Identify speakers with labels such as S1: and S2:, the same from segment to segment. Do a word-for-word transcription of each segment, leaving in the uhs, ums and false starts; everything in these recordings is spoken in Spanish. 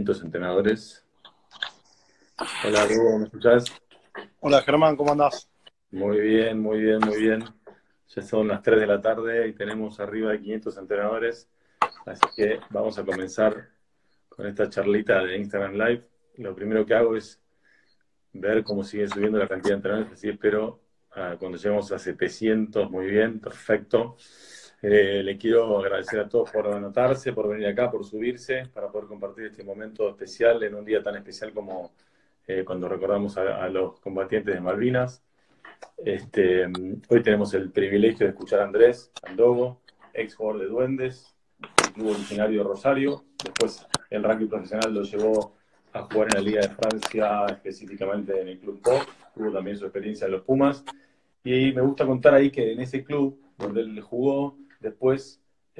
S1: quinientos entrenadores. Hola, Hugo, ¿me escuchás?
S2: Hola Germán, ¿cómo andás?
S1: Muy bien, muy bien, muy bien. Ya son las tres de la tarde y tenemos arriba de quinientos entrenadores, así que vamos a comenzar con esta charlita de Instagram Live. Lo primero que hago es ver cómo sigue subiendo la cantidad de entrenadores, así espero ah, cuando lleguemos a setecientos, muy bien, perfecto. Eh, le quiero agradecer a todos por anotarse, por venir acá, por subirse, para poder compartir este momento especial en un día tan especial como eh, cuando recordamos a, a los combatientes de Malvinas. Este, hoy tenemos el privilegio de escuchar a Andrés Andogo, ex jugador de Duendes, el club originario de Rosario. Después el rugby profesional lo llevó a jugar en la Liga de Francia, específicamente en el Club Po. Tuvo también su experiencia en los Pumas. Y me gusta contar ahí que en ese club donde él jugó, después,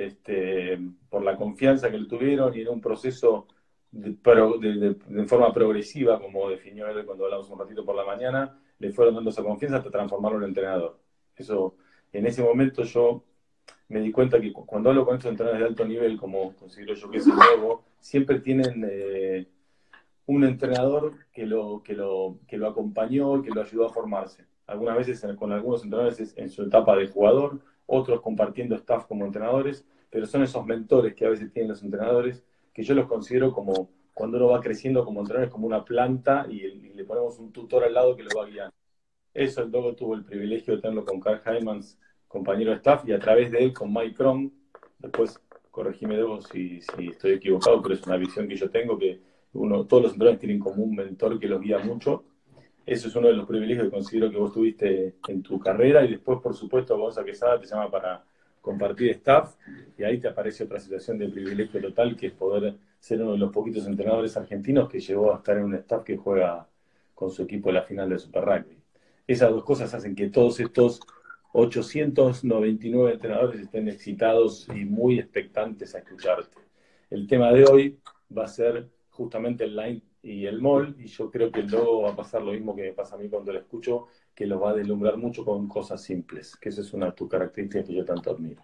S1: este, por la confianza que le tuvieron y en un proceso de, de, de, de forma progresiva, como definió él cuando hablamos un ratito por la mañana, le fueron dando esa confianza hasta transformarlo en entrenador. Eso, en ese momento yo me di cuenta que cuando hablo con estos entrenadores de alto nivel, como considero yo que es el nuevo, siempre tienen eh, un entrenador que lo, que, lo, que lo acompañó, que lo ayudó a formarse. Algunas veces con algunos entrenadores en su etapa de jugador, otros compartiendo staff como entrenadores, pero son esos mentores que a veces tienen los entrenadores, que yo los considero como cuando uno va creciendo como entrenador, es como una planta y, y le ponemos un tutor al lado que lo va guiando. Eso el Dogo tuvo el privilegio de tenerlo con Carl Heimans, compañero de staff, y a través de él con Mike Cron. Después, corregime Dogo si, si estoy equivocado, pero es una visión que yo tengo, que uno, todos los entrenadores tienen como un mentor que los guía mucho. Eso es uno de los privilegios que considero que vos tuviste en tu carrera. Y después, por supuesto, Gonza Quesada te llama para compartir staff, y ahí te aparece otra situación de privilegio total, que es poder ser uno de los poquitos entrenadores argentinos que llegó a estar en un staff que juega con su equipo en la final del Super Rugby. Esas dos cosas hacen que todos estos ochocientos noventa y nueve entrenadores estén excitados y muy expectantes a escucharte. El tema de hoy va a ser justamente el line y el mall, y yo creo que luego va a pasar lo mismo que me pasa a mí cuando lo escucho, que los va a deslumbrar mucho con cosas simples, que esa es una de tus características que yo tanto admiro.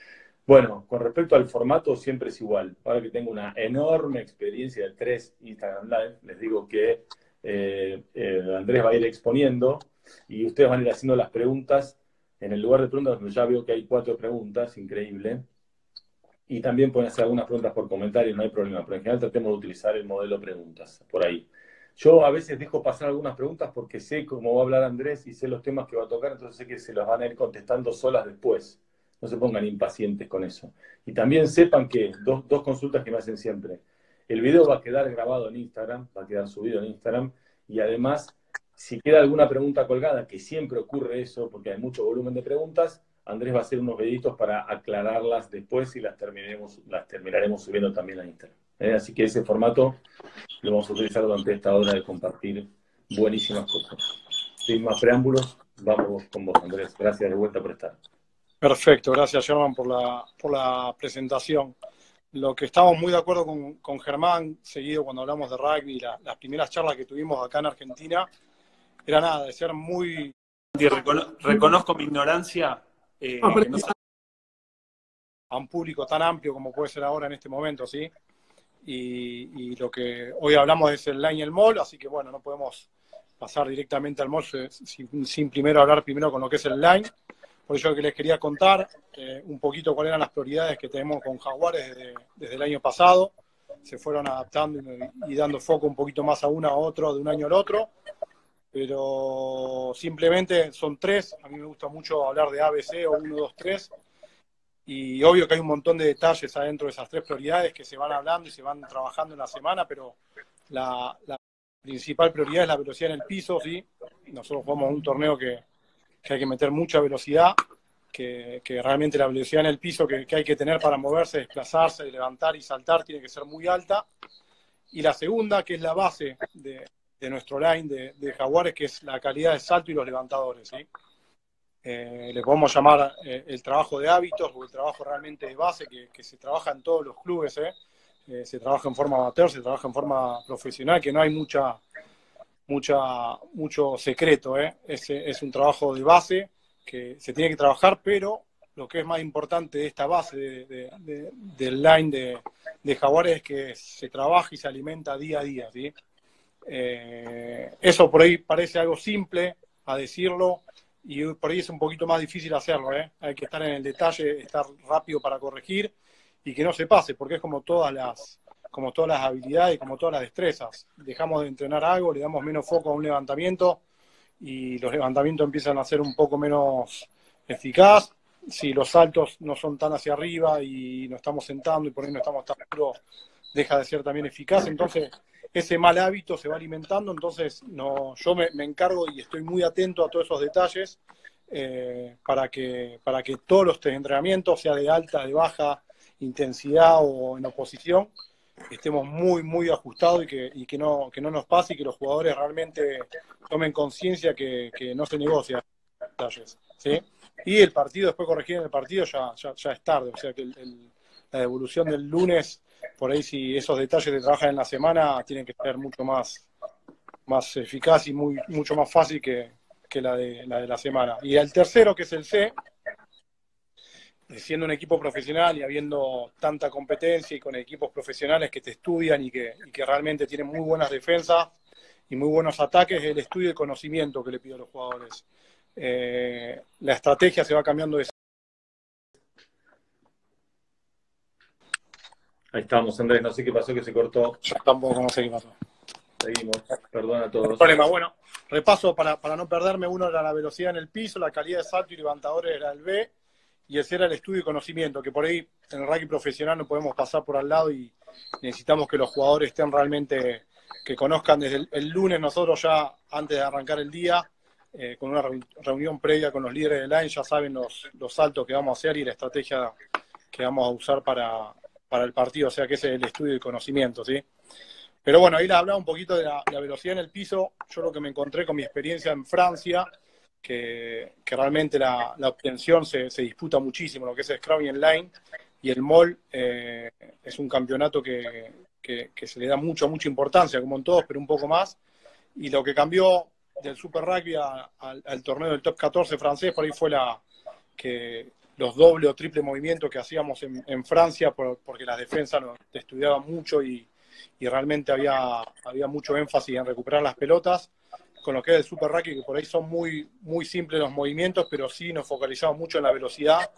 S1: Bueno, con respecto al formato, siempre es igual. Ahora que tengo una enorme experiencia de tres Instagram Live, les digo que eh, eh, Andrés va a ir exponiendo y ustedes van a ir haciendo las preguntas en el lugar de preguntas, donde ya veo que hay cuatro preguntas, increíble. Y también pueden hacer algunas preguntas por comentario, no hay problema, pero en general tratemos de utilizar el modelo preguntas, por ahí. Yo a veces dejo pasar algunas preguntas porque sé cómo va a hablar Andrés y sé los temas que va a tocar, entonces sé que se las van a ir contestando solas después. No se pongan impacientes con eso. Y también sepan que, dos, dos consultas que me hacen siempre. El video va a quedar grabado en Instagram, va a quedar subido en Instagram, y además, si queda alguna pregunta colgada, que siempre ocurre eso, porque hay mucho volumen de preguntas, Andrés va a hacer unos videitos para aclararlas después y las terminaremos, las terminaremos subiendo también a Instagram. ¿Eh? Así que ese formato lo vamos a utilizar durante esta hora de compartir buenísimas cosas. Sin más preámbulos, vamos con vos, Andrés. Gracias de vuelta por estar.
S2: Perfecto, gracias Germán por la, por la presentación. Lo que estamos muy de acuerdo con, con Germán, seguido cuando hablamos de rugby, la, las primeras charlas que tuvimos acá en Argentina, era nada, de ser muy...
S3: Recono reconozco mi ignorancia, eh, no sé.
S2: A un público tan amplio como puede ser ahora en este momento, ¿sí? Y, y lo que hoy hablamos es el line y el mall, así que bueno, no podemos pasar directamente al mall sin, sin primero hablar primero con lo que es el line. Por eso que les quería contar eh, un poquito cuáles eran las prioridades que tenemos con Jaguares desde, desde el año pasado. Se fueron adaptando y, y dando foco un poquito más a uno a otro, de un año al otro. Pero simplemente son tres. A mí me gusta mucho hablar de A B C o uno, dos, tres. Y obvio que hay un montón de detalles adentro de esas tres prioridades que se van hablando y se van trabajando en la semana, pero la, la principal prioridad es la velocidad en el piso, ¿sí? Nosotros jugamos un torneo que, que hay que meter mucha velocidad, que, que realmente la velocidad en el piso que, que hay que tener para moverse, desplazarse, levantar y saltar tiene que ser muy alta. Y la segunda, que es la base de, de nuestro line de, de Jaguares, que es la calidad de salto y los levantadores, ¿sí? Eh, le podemos llamar eh, el trabajo de hábitos o el trabajo realmente de base que, que se trabaja en todos los clubes, ¿eh? Eh, se trabaja en forma amateur, se trabaja en forma profesional, que no hay mucha, mucha, mucho secreto, ¿eh? Es, es un trabajo de base que se tiene que trabajar, pero lo que es más importante de esta base de, de, de, del line de, de Jaguares es que se trabaja y se alimenta día a día, ¿sí? Eh, eso por ahí parece algo simple a decirlo, y por ahí es un poquito más difícil hacerlo, ¿eh? Hay que estar en el detalle, estar rápido para corregir y que no se pase, porque es como todas las, como todas las habilidades, como todas las destrezas. Dejamos de entrenar algo, le damos menos foco a un levantamiento y los levantamientos empiezan a ser un poco menos eficaz. Si los saltos no son tan hacia arriba y nos estamos sentando y por ahí no estamos tan duros, deja de ser también eficaz. Entonces, ese mal hábito se va alimentando. Entonces, no, yo me, me encargo y estoy muy atento a todos esos detalles eh, para, que, para que todos los entrenamientos, sea de alta, de baja intensidad o en oposición, estemos muy, muy ajustados y que, y que, no, que no nos pase y que los jugadores realmente tomen conciencia que, que no se negocia detalles, ¿sí? Y el partido, después corregir en el partido ya, ya, ya es tarde, o sea que el, el, la devolución del lunes, por ahí si esos detalles se trabajan en la semana, tienen que ser mucho más, más eficaz y muy, mucho más fácil que, que la, de, la de la semana. Y el tercero, que es el C, siendo un equipo profesional y habiendo tanta competencia y con equipos profesionales que te estudian y que, y que realmente tienen muy buenas defensas y muy buenos ataques, el estudio y el conocimiento que le pido a los jugadores. Eh, la estrategia se va cambiando de...
S1: Ahí estamos, Andrés, no sé qué pasó, que se cortó.
S2: Yo tampoco no sé qué pasó.
S1: Seguimos, perdón a
S2: No
S1: todos.
S2: hay problema, bueno, repaso para, para no perderme. Uno era la velocidad en el piso, la calidad de salto y levantadores era el B, y ese era el estudio y conocimiento, que por ahí en el rugby profesional no podemos pasar por al lado y necesitamos que los jugadores estén realmente, que conozcan desde el, el lunes. Nosotros ya, antes de arrancar el día, eh, con una reunión previa con los líderes del line, ya saben los, los saltos que vamos a hacer y la estrategia que vamos a usar para, para el partido, o sea que ese es el estudio y conocimiento, ¿sí? Pero bueno, ahí les hablaba un poquito de la, la velocidad en el piso. Yo lo que me encontré con mi experiencia en Francia, que, que realmente la, la obtención se, se disputa muchísimo, lo que es el Scrum en line, y el M O L eh, es un campeonato que, que, que se le da mucho, mucha importancia, como en todos, pero un poco más. Y lo que cambió del Super Rugby a, al, al torneo del Top catorce francés, por ahí fue la que los doble o triple movimientos que hacíamos en, en Francia, por, porque las defensas nos estudiaban mucho y y realmente había, había mucho énfasis en recuperar las pelotas, con lo que es el Super Rugby, que por ahí son muy, muy simples los movimientos, pero sí nos focalizamos mucho en la velocidad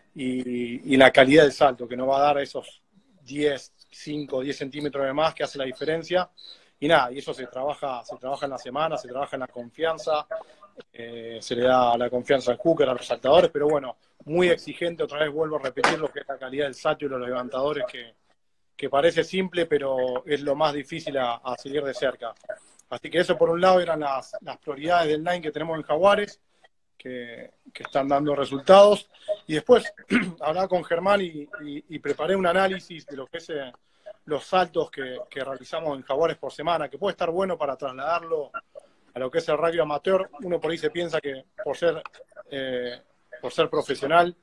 S2: y, y la calidad del salto, que nos va a dar esos diez, cinco, diez centímetros de más que hace la diferencia. Y nada, y eso se trabaja, se trabaja en la semana, se trabaja en la confianza, eh, se le da la confianza al hooker, a los saltadores, pero bueno, muy exigente, otra vez vuelvo a repetir lo que es la calidad del salto y los levantadores, que que parece simple, pero es lo más difícil a, a seguir de cerca. Así que eso por un lado eran las, las prioridades del line que tenemos en Jaguares, que, que están dando resultados. Y después hablaba con Germán y, y, y preparé un análisis de lo que es eh, los saltos que, que realizamos en Jaguares por semana, que puede estar bueno para trasladarlo a lo que es el rugby amateur. Uno por ahí se piensa que por ser, eh, por ser profesional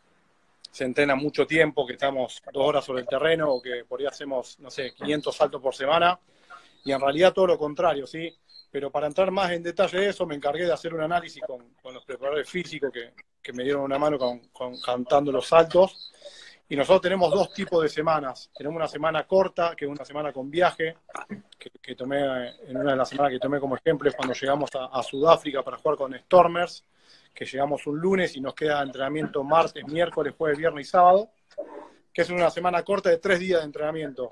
S2: se entrena mucho tiempo, que estamos dos horas sobre el terreno o que por ahí hacemos, no sé, quinientos saltos por semana, y en realidad todo lo contrario, ¿sí? Pero para entrar más en detalle de eso, me encargué de hacer un análisis con, con los preparadores físicos que, que me dieron una mano con, con, cantando los saltos, y nosotros tenemos dos tipos de semanas. Tenemos una semana corta, que es una semana con viaje, que, que tomé, en una de las semanas que tomé como ejemplo es cuando llegamos a, a Sudáfrica para jugar con Stormers, que llegamos un lunes y nos queda entrenamiento martes, miércoles, jueves, viernes y sábado, que es una semana corta de tres días de entrenamiento.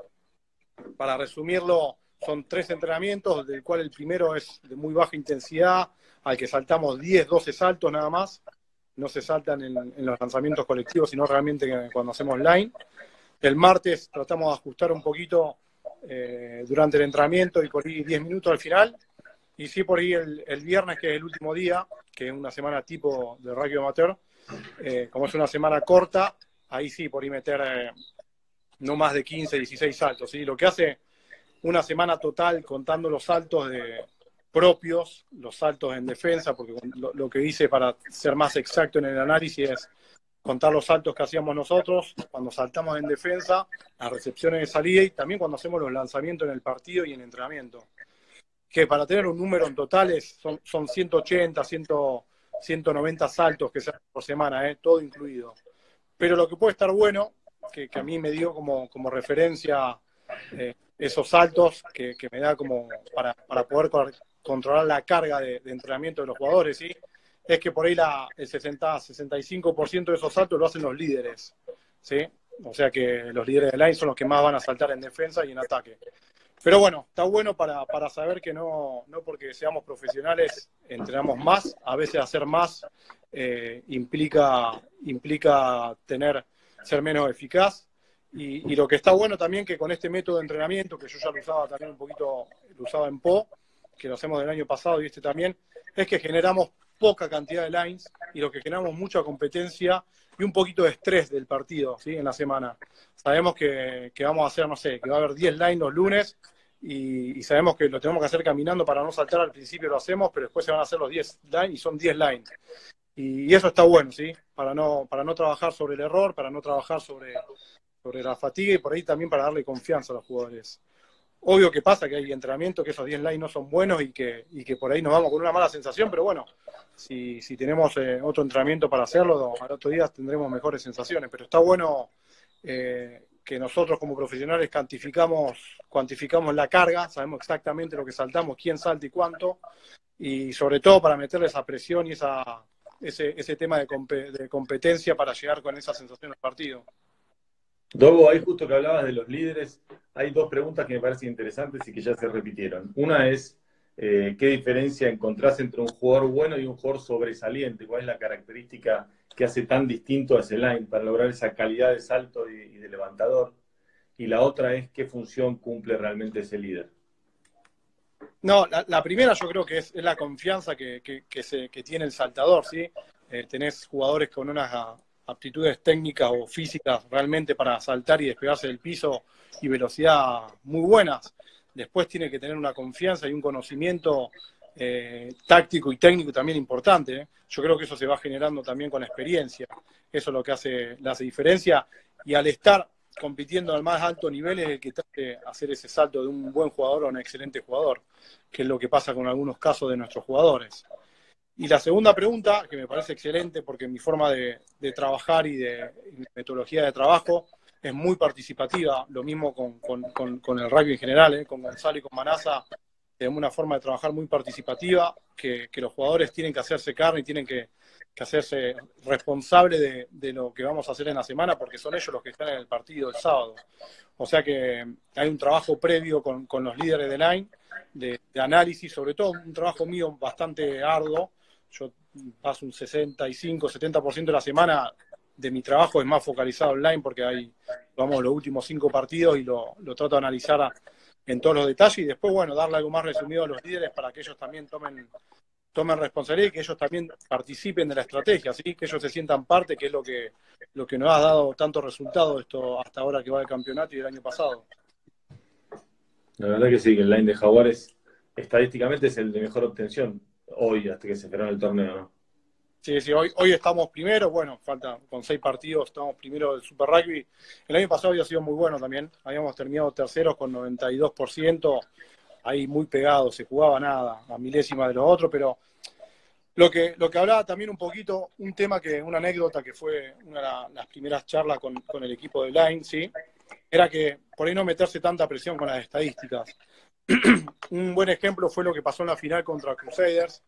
S2: Para resumirlo, son tres entrenamientos, del cual el primero es de muy baja intensidad, al que saltamos diez, doce saltos nada más. No se saltan en, en los lanzamientos colectivos, sino realmente cuando hacemos line. El martes tratamos de ajustar un poquito eh, durante el entrenamiento y por ahí diez minutos al final. Y sí, por ahí el, el viernes, que es el último día, que es una semana tipo de rugby amateur, eh, como es una semana corta, ahí sí, por ahí meter eh, no más de quince, dieciséis saltos, ¿sí? Lo que hace una semana total contando los saltos de, propios, los saltos en defensa, porque lo, lo que hice para ser más exacto en el análisis es contar los saltos que hacíamos nosotros cuando saltamos en defensa, las recepciones de salida y también cuando hacemos los lanzamientos en el partido y en entrenamiento. Que para tener un número en totales son, son ciento ochenta, cien, ciento noventa saltos que se hacen por semana, ¿eh? Todo incluido. Pero lo que puede estar bueno que, que a mí me dio como, como referencia eh, esos saltos que, que me da como para, para poder controlar la carga de, de entrenamiento de los jugadores, ¿sí? Es que por ahí la, el sesenta, sesenta y cinco por ciento de esos saltos lo hacen los líderes, ¿sí? O sea que los líderes de line son los que más van a saltar en defensa y en ataque. Pero bueno, está bueno para, para saber que no, no porque seamos profesionales entrenamos más, a veces hacer más eh, implica, implica tener, ser menos eficaz. Y, y lo que está bueno también que con este método de entrenamiento, que yo ya lo usaba también un poquito, lo usaba en P O, que lo hacemos del año pasado y este también, es que generamos poca cantidad de lines y lo que generamos mucha competencia y un poquito de estrés del partido, ¿sí? En la semana. Sabemos que, que vamos a hacer, no sé, que va a haber diez lines los lunes y, y sabemos que lo tenemos que hacer caminando para no saltar. Al principio lo hacemos, pero después se van a hacer los diez lines y son diez lines. Y, y eso está bueno, ¿sí? Para no, para no trabajar sobre el error, para no trabajar sobre, sobre la fatiga y por ahí también para darle confianza a los jugadores. Obvio que pasa que hay entrenamiento, que esos diez lines no son buenos y que, y que por ahí nos vamos con una mala sensación, pero bueno, si, si tenemos eh, otro entrenamiento para hacerlo, al otro día tendremos mejores sensaciones. Pero está bueno eh, que nosotros como profesionales cuantificamos, cuantificamos la carga, sabemos exactamente lo que saltamos, quién salta y cuánto, y sobre todo para meterle esa presión y esa, ese, ese tema de, comp de competencia para llegar con esa sensación al partido.
S1: Dogo, ahí justo que hablabas de los líderes, hay dos preguntas que me parecen interesantes y que ya se repitieron. Una es, eh, ¿qué diferencia encontrás entre un jugador bueno y un jugador sobresaliente? ¿Cuál es la característica que hace tan distinto a ese line para lograr esa calidad de salto y, y de levantador? Y la otra es, ¿qué función cumple realmente ese líder?
S2: No, la, la primera yo creo que es, es la confianza que, que, que, se, que tiene el saltador, ¿sí? Eh, tenés jugadores con unas aptitudes técnicas o físicas realmente para saltar y despegarse del piso y velocidad muy buenas. Después tiene que tener una confianza y un conocimiento eh, táctico y técnico también importante, ¿eh? Yo creo que eso se va generando también con la experiencia. Eso es lo que hace, la hace diferencia. Y al estar compitiendo al más alto nivel es el que trata de hacer ese salto de un buen jugador a un excelente jugador, que es lo que pasa con algunos casos de nuestros jugadores. Y la segunda pregunta, que me parece excelente porque mi forma de, de trabajar y de y mi metodología de trabajo es muy participativa, lo mismo con, con, con, con el rugby en general, ¿eh? Con Gonzalo y con Manasa, tenemos una forma de trabajar muy participativa, que, que los jugadores tienen que hacerse carne y tienen que, que hacerse responsables de, de lo que vamos a hacer en la semana, porque son ellos los que están en el partido el sábado. O sea que hay un trabajo previo con, con los líderes de line, de, de análisis, sobre todo un trabajo mío bastante arduo. Yo paso un sesenta y cinco, setenta por ciento de la semana de mi trabajo es más focalizado online porque hay, vamos, los últimos cinco partidos y lo, lo trato de analizar a, en todos los detalles y después, bueno, darle algo más resumido a los líderes para que ellos también tomen, tomen responsabilidad y que ellos también participen de la estrategia, ¿sí? Que ellos se sientan parte, que es lo que, lo que nos ha dado tanto resultado esto hasta ahora que va el campeonato y el año pasado.
S1: La verdad que sí, que el line de Jaguares estadísticamente es el de mejor obtención hoy, hasta que se cerró el torneo, ¿no?
S2: Sí, sí, hoy, hoy estamos primero, bueno, falta con seis partidos, estamos primero del Super Rugby. El año pasado había sido muy bueno también, habíamos terminado terceros con noventa y dos por ciento, ahí muy pegado, se jugaba nada, a milésima de los otros, pero lo que, lo que hablaba también un poquito, un tema que, una anécdota que fue una de las primeras charlas con, con el equipo de Line, ¿sí? Era que por ahí no meterse tanta presión con las estadísticas. Un buen ejemplo fue lo que pasó en la final contra Crusaders.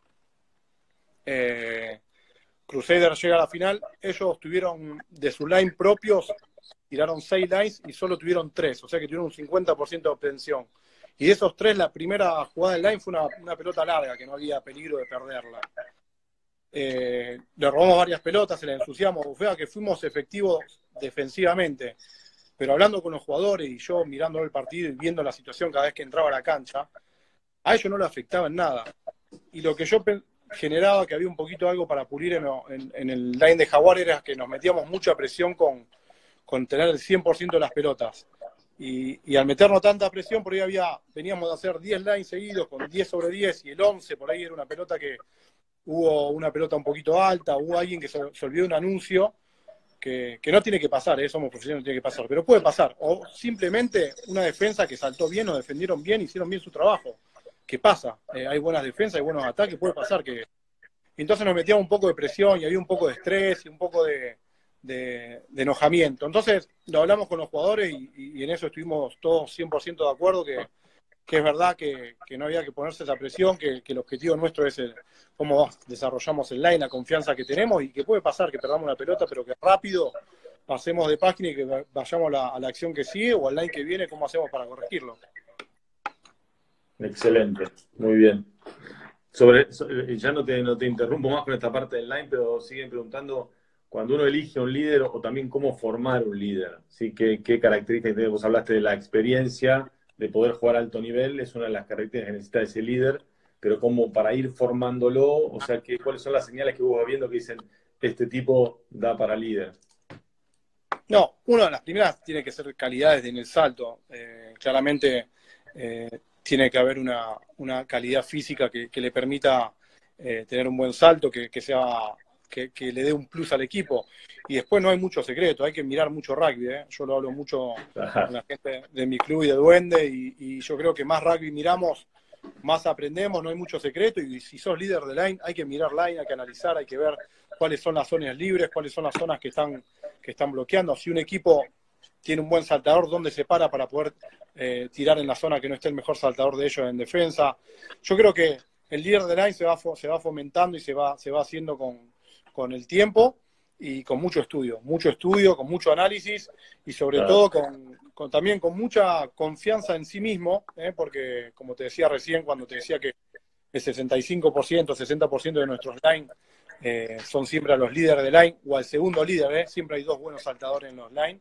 S2: Eh, Crusaders llega a la final, ellos tuvieron de su line propios, tiraron seis lines y solo tuvieron tres, o sea que tuvieron un cincuenta por ciento de obtención. Y de esos tres, la primera jugada del line fue una, una pelota larga, que no había peligro de perderla. Eh, le robamos varias pelotas, se la ensuciamos, fue que fuimos efectivos defensivamente. Pero hablando con los jugadores y yo mirando el partido y viendo la situación cada vez que entraba a la cancha, a ellos no le afectaba en nada. Y lo que yo generaba que había un poquito algo para pulir en, en, en el line de Jaguar era que nos metíamos mucha presión con, con tener el cien por ciento de las pelotas. Y, y al meternos tanta presión, por ahí había, veníamos de hacer diez lines seguidos con diez sobre diez y el once, por ahí era una pelota que hubo una pelota un poquito alta, hubo alguien que se, se olvidó un anuncio. Que, que no tiene que pasar, ¿eh? Somos profesionales, no tiene que pasar, pero puede pasar. O simplemente una defensa que saltó bien, o defendieron bien, hicieron bien su trabajo. ¿Qué pasa? Eh, hay buenas defensas, hay buenos ataques, puede pasar que... Entonces nos metíamos un poco de presión y había un poco de estrés y un poco de, de, de enojamiento. Entonces, lo hablamos con los jugadores y, y en eso estuvimos todos cien por ciento de acuerdo que, que es verdad que, que no había que ponerse esa presión, que, que el objetivo nuestro es el, cómo desarrollamos el line, la confianza que tenemos y que puede pasar que perdamos la pelota, pero que rápido pasemos de página y que vayamos a la, a la acción que sigue o al line que viene, cómo hacemos para corregirlo.
S1: Excelente, muy bien. Sobre, ya no te, no te interrumpo más con esta parte del line, pero siguen preguntando, cuando uno elige un líder o también cómo formar un líder, ¿sí? ¿Qué, qué características tiene? Vos hablaste de la experiencia, de poder jugar a alto nivel, es una de las características que necesita ese líder, pero como para ir formándolo, o sea, ¿qué, ¿cuáles son las señales que vos vas viendo que dicen, este tipo da para líder?
S2: No, una de las primeras tiene que ser calidades en el salto. Eh, claramente eh, tiene que haber una, una calidad física que, que le permita eh, tener un buen salto, que, que sea que, que le dé un plus al equipo. Y después no hay mucho secreto, hay que mirar mucho rugby. ¿eh? Yo lo hablo mucho con la gente de mi club y de Duende, y, y yo creo que más rugby miramos, más aprendemos, no hay mucho secreto. Y si sos líder de line, hay que mirar line, hay que analizar, hay que ver cuáles son las zonas libres, cuáles son las zonas que están, que están bloqueando. Si un equipo tiene un buen saltador, ¿dónde se para para poder eh, tirar en la zona que no esté el mejor saltador de ellos en defensa? Yo creo que el líder de line se va, se va fomentando y se va, se va haciendo con, con el tiempo y con mucho estudio, mucho estudio, con mucho análisis y sobre claro. todo con, con, también con mucha confianza en sí mismo, ¿eh? Porque como te decía recién, cuando te decía que el sesenta y cinco por ciento, sesenta por ciento de nuestros line eh, son siempre a los líderes de line o al segundo líder, ¿eh? Siempre hay dos buenos saltadores en los line.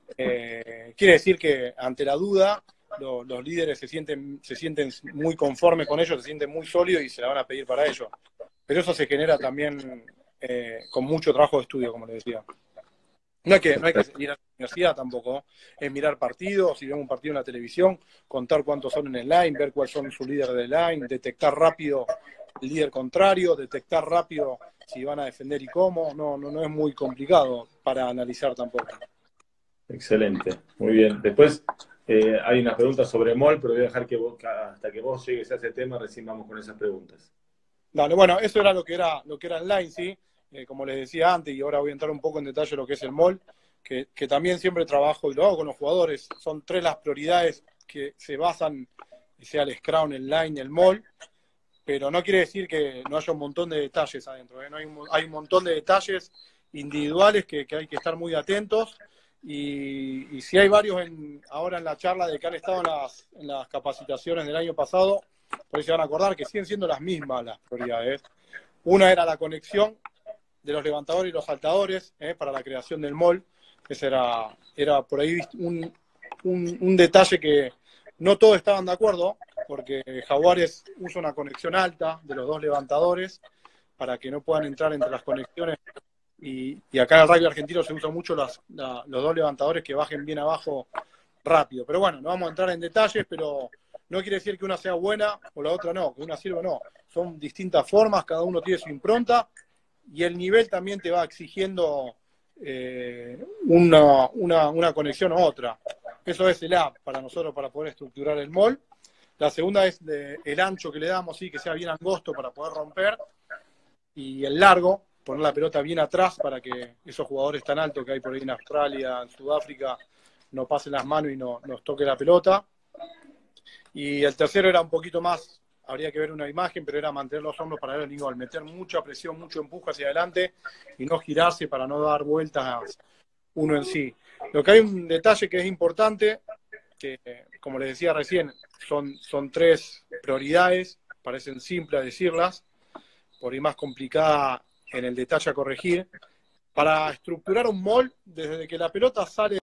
S2: Eh, quiere decir que ante la duda lo, los líderes se sienten, se sienten muy conformes con ellos, se sienten muy sólidos y se la van a pedir para ellos. Pero eso se genera también eh, con mucho trabajo de estudio, como les decía. No hay que, no hay que ir a la universidad tampoco, es mirar partidos, si vemos un partido en la televisión, contar cuántos son en el line, ver cuáles son sus líderes del line, detectar rápido el líder contrario, detectar rápido si van a defender y cómo. No, no, no es muy complicado para analizar tampoco.
S1: Excelente, muy bien. Después eh, hay unas preguntas sobre M O L, pero voy a dejar que vos, hasta que vos llegues a ese tema, recién vamos con esas preguntas.
S2: Dale, bueno, eso era lo que era, lo que era el line, ¿sí? Eh, como les decía antes, y ahora voy a entrar un poco en detalle lo que es el M O L, que, que también siempre trabajo y lo hago con los jugadores. Son tres las prioridades que se basan, sea el scrum, el line, el M O L, pero no quiere decir que no haya un montón de detalles adentro, ¿eh? No hay, un, hay un montón de detalles individuales que, que hay que estar muy atentos. Y, y si hay varios en, ahora en la charla de que han estado en las, en las capacitaciones del año pasado, por ahí se van a acordar que siguen siendo las mismas las prioridades. Una era la conexión de los levantadores y los saltadores eh, para la creación del M O L. Ese era, era por ahí un, un, un detalle que no todos estaban de acuerdo, porque Jaguares usa una conexión alta de los dos levantadores para que no puedan entrar entre las conexiones. Y, y acá en el rugby argentino se usan mucho las, la, los dos levantadores que bajen bien abajo rápido. Pero bueno, no vamos a entrar en detalles, pero no quiere decir que una sea buena o la otra no, que una sirva o no. Son distintas formas, cada uno tiene su impronta y el nivel también te va exigiendo eh, una, una, una conexión u otra. Eso es el A para nosotros para poder estructurar el M O L. La segunda es de, el ancho que le damos, sí, que sea bien angosto para poder romper. Y el largo, poner la pelota bien atrás para que esos jugadores tan altos que hay por ahí en Australia, en Sudáfrica, no pasen las manos y no nos toque la pelota. Y el tercero era un poquito más, habría que ver una imagen, pero era mantener los hombros para el gol, meter mucha presión, mucho empuje hacia adelante y no girarse para no dar vueltas uno en sí. Lo que hay un detalle que es importante, que como les decía recién, son, son tres prioridades, parecen simples decirlas, por ahí más complicada en el detalle a corregir. Para estructurar un M O L, desde que la pelota sale